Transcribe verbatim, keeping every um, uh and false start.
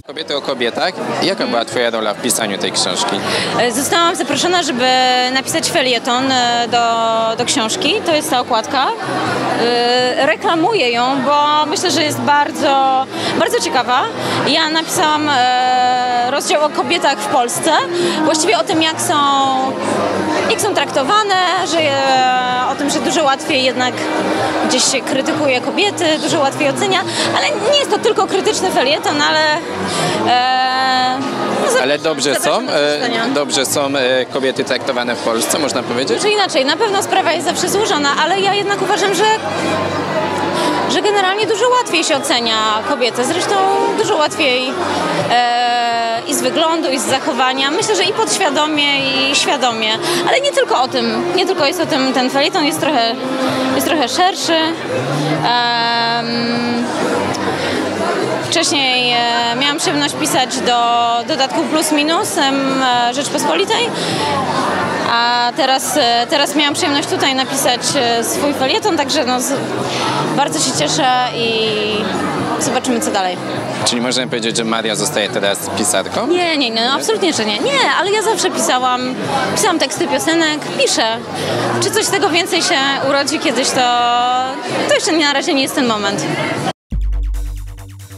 Kobiety o kobietach. Jaka była twoja rola w pisaniu tej książki? Zostałam zaproszona, żeby napisać felieton do, do książki. To jest ta okładka. Reklamuję ją, bo myślę, że jest bardzo, bardzo ciekawa. Ja napisałam rozdział o kobietach w Polsce. Właściwie o tym, jak są, jak są traktowane, że o tym, że dużo łatwiej jednak gdzieś się krytykuje kobiety, dużo łatwiej ocenia, ale nie jest to tylko krytyczny felieton, ale e, no ale dobrze są, e, dobrze są e, kobiety traktowane w Polsce, można powiedzieć? Czy inaczej, na pewno sprawa jest zawsze złożona, ale ja jednak uważam, że że generalnie dużo łatwiej się ocenia kobietę, zresztą dużo łatwiej e, i z wyglądu, i z zachowania. Myślę, że i podświadomie, i świadomie, ale nie tylko o tym, nie tylko jest o tym, ten felieton jest trochę, jest trochę szerszy. E, Wcześniej e, miałam przyjemność pisać do dodatku Plus Minus e, Rzeczpospolitej, a teraz, e, teraz miałam przyjemność tutaj napisać e, swój felieton, także no, z, bardzo się cieszę i zobaczymy, co dalej. Czyli możemy powiedzieć, że Maria zostaje teraz pisarką? Nie, nie, nie, no, absolutnie, że nie. Nie, ale ja zawsze pisałam, pisałam teksty piosenek, piszę. Czy coś z tego więcej się urodzi kiedyś, to, to jeszcze nie, na razie nie jest ten moment.